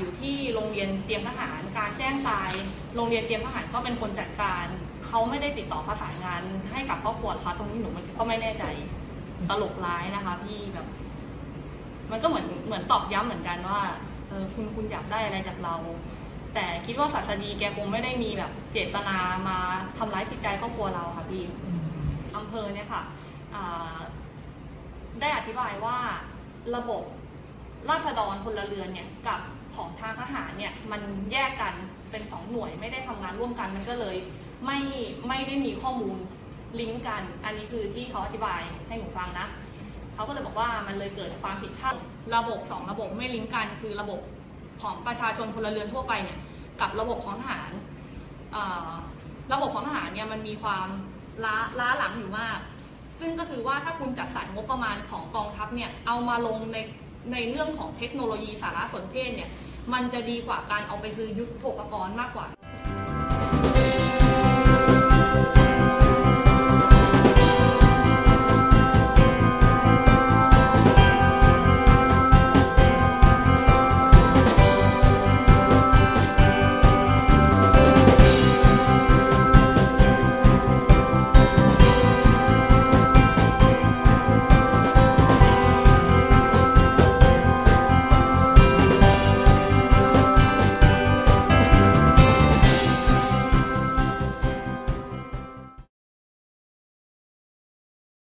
อยู่ที่โรงเรียนเตรียมทหารการแจ้งตายโรงเรียนเตรียมทหารก็เป็นคนจัดการเขาไม่ได้ติดต่อประสานงานให้กับครอบครัวค่ะตรงนี้หนูก็ไม่แน่ใจตลกร้ายนะคะพี่แบบมันก็เหมือนตอกย้ำเหมือนกันว่าคุณอยากได้อะไรจากเราแต่คิดว่าศาสดีแกคงไม่ได้มีแบบเจตนามาทำร้ายจิตใจครอบครัวเราค่ะพี่อำเภอเนี่ยค่ะได้อธิบายว่าระบบราษฎรพลเรือนเนี่ยกับของทางทหารเนี่ยมันแยกกันเป็น2หน่วยไม่ได้ทำงานร่วมกันมันก็เลยไม่ได้มีข้อมูลลิงก์กันอันนี้คือที่เขาอธิบายให้หนูฟังนะเขาก็เลยบอกว่ามันเลยเกิดความผิดพลาดระบบ2ระบบไม่ลิงก์กันคือระบบของประชาชนพลเรือนทั่วไปเนี่ยกับระบบของทหารระบบของทหารเนี่ยมันมีความล้าหลังอยู่มากซึ่งก็คือว่าถ้าคุณจัดสรรงบประมาณของกองทัพเนี่ยเอามาลงในเรื่องของเทคโนโลยีสารสนเทศเนี่ยมันจะดีกว่าการเอาไปซื้อยุทโธปกรณ์มากกว่า